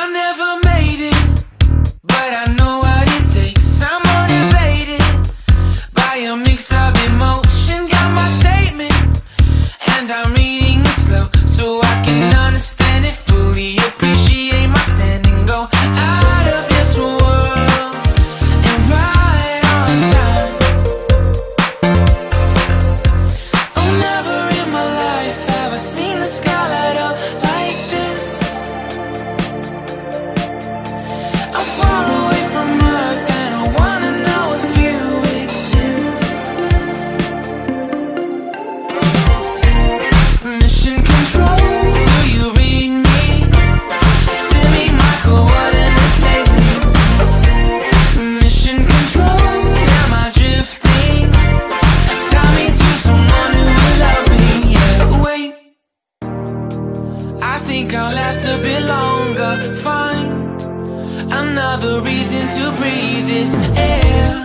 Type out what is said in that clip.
never made it, but I know what it takes. I'm motivated by a mix of emotion. Got my statement, and I'm reading it slow so I can understand it fully. Appreciate my stand and go out of this world and right on time. Oh, never in my life have I seen the sky light up like this. I'm far away from Earth and I wanna know if you exist. Mission control, do you read me? Send me my coordinates lately. Mission control, am I drifting? Tie me to someone who will love me. Yeah, wait, I think I'll last a bit longer. Find another reason to breathe this air.